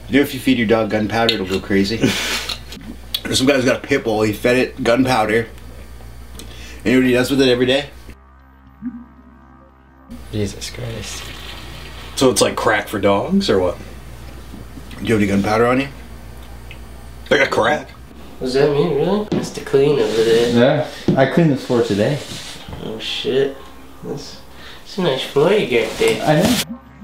You know, if you feed your dog gunpowder, it'll go crazy. There's some guy's got a pit bull. He fed it gunpowder. And you know what he does with it every day? Jesus Christ. So it's like crack for dogs, or what? Do you have any gunpowder on you? I got crack. What does that mean, really? That's the clean over there. Yeah, I cleaned this floor today. Oh shit. That's a nice floor you got there. I know.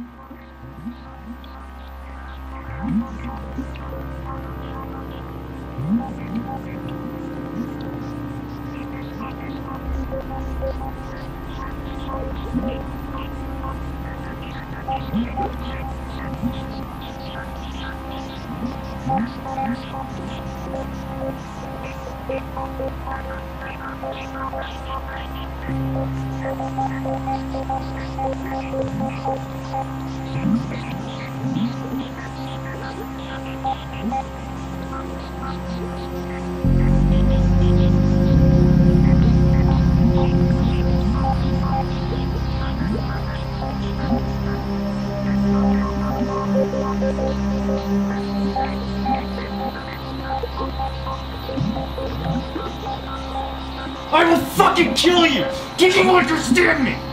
I will fucking kill you! Do you understand me?